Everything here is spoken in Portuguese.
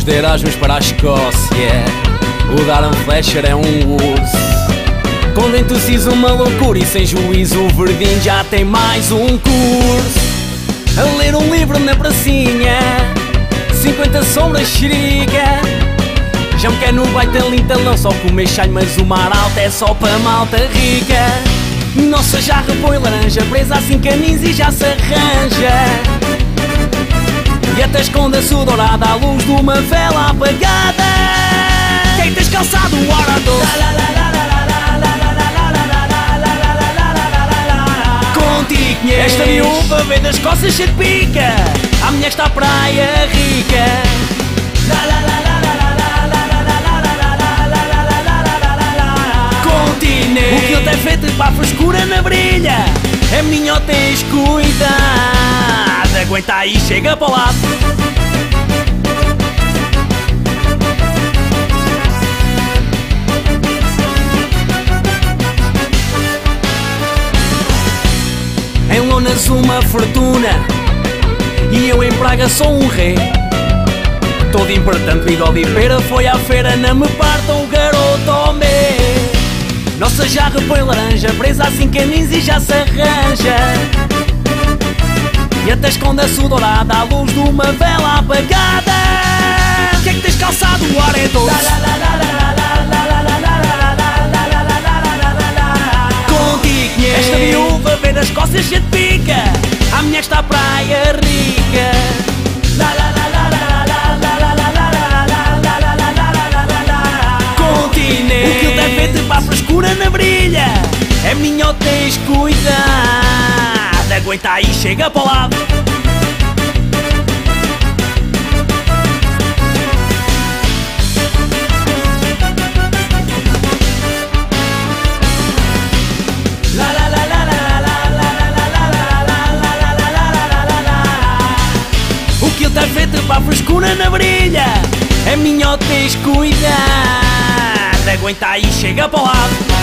de Erasmus para a Escócia. O Darren Fletcher é um urso. Com dentociso uma loucura e sem juízo, o verdinho já tem mais um curso. A ler um livro na pracinha, 50 sombras xerica. Já me quer no baita-lin talão, só comer chai, mas o mar alto é só para malta rica. Nossa jarra põe laranja, presa assim caninhos e já se arranja. E até esconde a sua dourada à luz de uma vela apagada. Quem tens calçado o orador? Contigo esta miúva vem das costas cheia de pica. A mulher está à praia rica. Continente. O que ele tem feito para a frescura na brilha. É menino, tens cuidado. Aguenta aí, chega para o lado. Em Lonas uma fortuna e eu em Praga sou um rei. Todo importante, bigode e pera, foi à feira, não me partam o garoto ao meio. Nossa jarra põe laranja, presa assim caninhos e já se arranja. E até esconde a sua dourada à luz de uma vela apagada. O que é que tens calçado? O ar é doce. Contigo esta viúva vem das costas cheia de pica. A mulher está à praia rica. Continente. O que ele tem feito para a frescura na brilha. É minha, tens cuidado. Aguenta aí, chega para o lado. O que ele tem feito para a frescura na brilha. É minha, tens cuidado. Aguenta aí, chega para o lado.